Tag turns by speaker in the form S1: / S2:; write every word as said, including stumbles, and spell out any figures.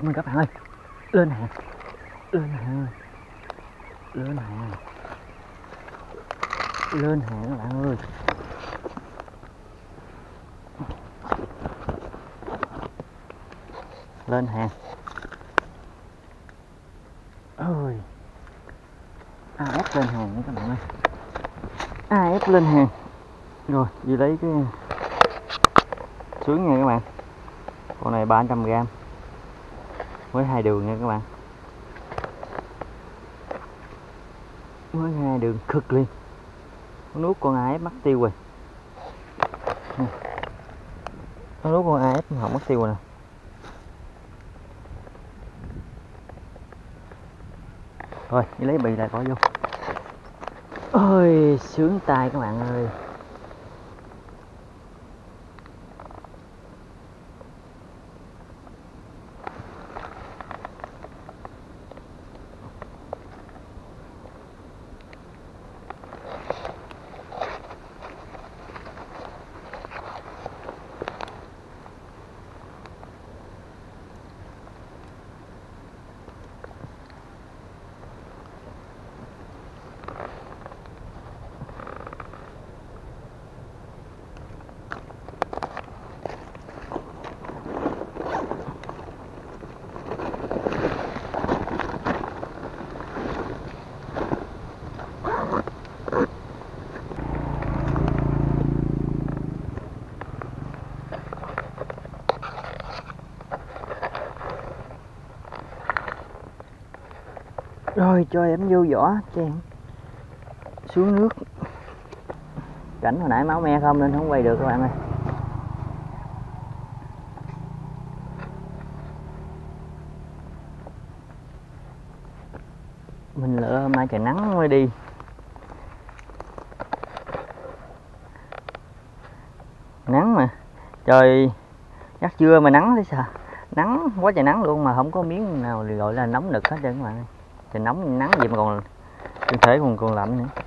S1: mình các bạn ơi. Lên hàng, lên hàng, lên hàng, lên hàng các bạn ơi. Lên hàng ơi, a ép lên hàng nha các bạn ơi, a ép lên hàng. Rồi đi lấy cái sướng nha các bạn, con này ba trăm gram với hai đường nha các bạn, với hai đường cực liền. Nó nuốt con a ép mất tiêu rồi, nó nuốt con a ép không mất tiêu rồi nè. Rồi đi lấy bì lại bỏ vô. Ôi sướng tay các bạn ơi. Rồi cho em vô vỏ cho em xuống nước. Cảnh hồi nãy máu me không nên không quay được các bạn ơi. Mình lỡ hôm nay trời nắng mới đi. Nắng mà trời chắc trưa mà nắng thế sao, nắng quá trời nắng luôn mà không có miếng nào gọi là nóng nực hết trơn các bạn ơi. Trời nóng nắng gì mà còn cơ thể còn còn lạnh nữa.